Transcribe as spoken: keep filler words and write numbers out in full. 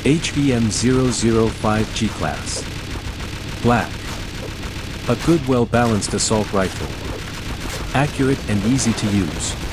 H V M zero zero five G Class. Black. A good well-balanced assault rifle. Accurate and easy to use.